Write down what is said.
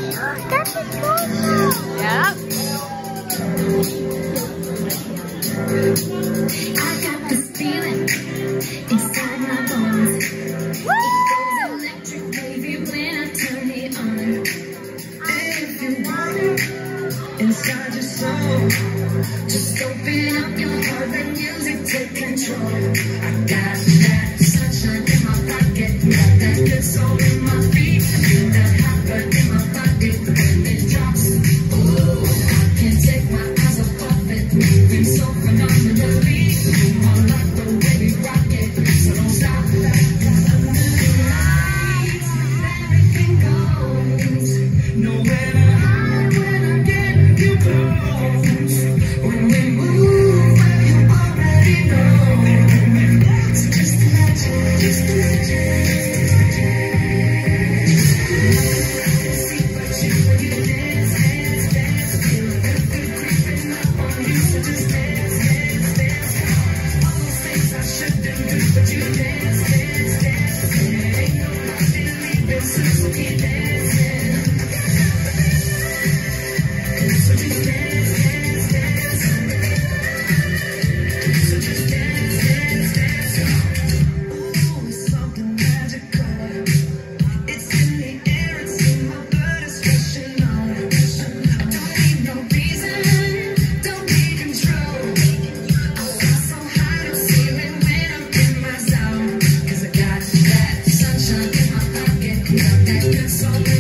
That's adorable. Yeah. I got this feeling inside my bones. It goes electric wavy when I turn it on. And if you want it inside your soul, just open up your heart, let music take control. I got that sunshine in my pocket, got that good soul in my feet, feel that hot blood in my body when it drops. Ooh, I can't take my eyes off it, moving so phenomenally. I like the way we rock it, so don't stop. Under the lights, everything goes. Nowhere to hide when I get you close. When we move, well, you already know. So just imagine, just imagine. See what you dance, dance, dance. Feel the good creeping up on you, so just dance, dance, dance. All those things I shouldn't do, but you dance, dance, dance. And ain't nobody leaving, so keep dancing. So just dance, dance, dance. So just dance, dance, dance. Ooh, it's something magical. It's in the air, it's in my blood, it's rushing on. I don't need no reason, don't need control. I fly so high, no ceiling when I'm in my zone. 'Cause I got that sunshine in my pocket, got that good soul.